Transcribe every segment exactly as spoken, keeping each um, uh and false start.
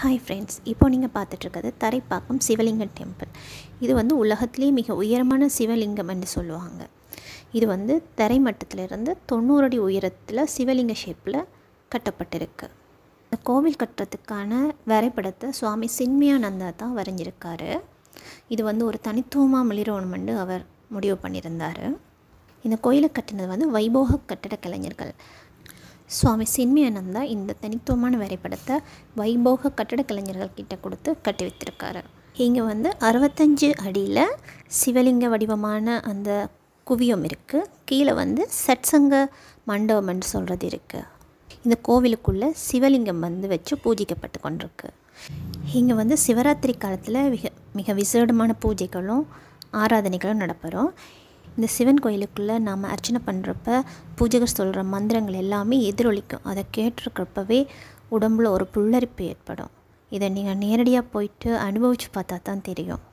Hi friends, இப்போ நீங்க பார்த்துட்டு இருக்கிறது தரைப்பாக்கம் சிவலிங்க டெம்பிள். இது வந்து உலகத்திலேயே மிக உயரமான சிவலிங்கம் என்று சொல்லுவாங்க. இது வந்து தரை மட்டத்துல இருந்து தொண்ணூறு அடி உயரத்துல சிவலிங்க ஷேப்ல கட்டப்பட்டிருக்கு. இந்த கோவில் கட்டறதுக்கான வரைபடத்தை சுவாமி சின்மயானந்தா தான் வரைஞ்சிருக்காரு. இது வந்து ஒரு தனித்துவமா மிளிரணும்னு அவர் முடிவு பண்ணியிருந்தாரு. இந்த கோயிலை கட்டினது வந்து வைபோக கட்டட கலைஞர்கள். சுவாமி சின்மயானந்தா இந்த தனித்துவமான வரைபடத்தை வைபோக கட்டட கலைஞர்கள் கிட்ட கொடுத்து கட்டி வைத்திருக்காரு. இங்கே வந்து அறுபத்தஞ்சு அடியில் சிவலிங்க வடிவமான அந்த குவியம் இருக்குது. கீழே வந்து சட்சங்க மண்டபம் என்று சொல்கிறது இருக்குது. இந்த கோவிலுக்குள்ளே சிவலிங்கம் வந்து வச்சு பூஜிக்கப்பட்டு கொண்டிருக்கு. இங்கே வந்து சிவராத்திரி காலத்தில் மிக மிக விசேடமான பூஜைகளும் ஆராதனைகளும் நடப்பெறும். இந்த சிவன் கோயிலுக்குள்ளே நாம் அர்ச்சனை பண்ணுறப்ப பூஜைகள் சொல்கிற மந்திரங்கள் எல்லாமே எதிரொலிக்கும். அதை கேட்டிருக்கிறப்பவே உடம்புல ஒரு புல்லரிப்பு ஏற்படும். இதை நீங்கள் நேரடியாக போயிட்டு அனுபவித்து பார்த்தா தான் தெரியும்.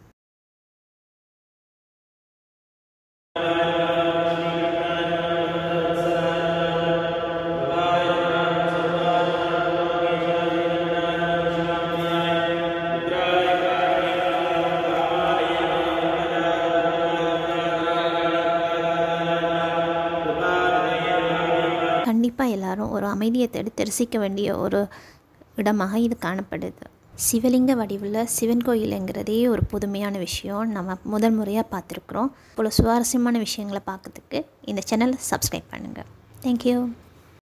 கண்டிப்பாக எல்லாரும் ஒரு அமைதியை தேடி தரிசிக்க வேண்டிய ஒரு இடமாக இது காணப்படுது. சிவலிங்க வடிவில் சிவன் கோயிலுங்கிறதே ஒரு புதுமையான விஷயம். நம்ம முதல் முறையாக பார்த்துருக்குறோம். இவ்வளோ சுவாரஸ்யமான விஷயங்களை பார்க்கறதுக்கு இந்த சேனலை சப்ஸ்கிரைப் பண்ணுங்கள். தேங்க்யூ.